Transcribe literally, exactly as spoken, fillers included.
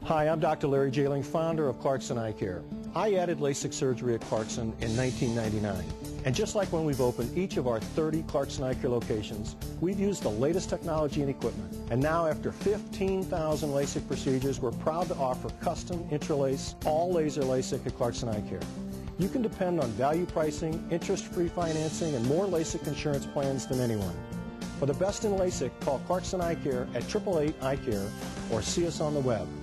Hi, I'm Doctor Larry Jehling, founder of Clarkson Eyecare. I added LASIK surgery at Clarkson in nineteen ninety-nine. And just like when we've opened each of our thirty Clarkson Eyecare locations, we've used the latest technology and equipment. And now after fifteen thousand LASIK procedures, we're proud to offer custom intralace, all laser LASIK at Clarkson Eyecare. You can depend on value pricing, interest-free financing, and more LASIK insurance plans than anyone. For the best in LASIK, call Clarkson Eyecare at eight eight eight, eye care or see us on the web.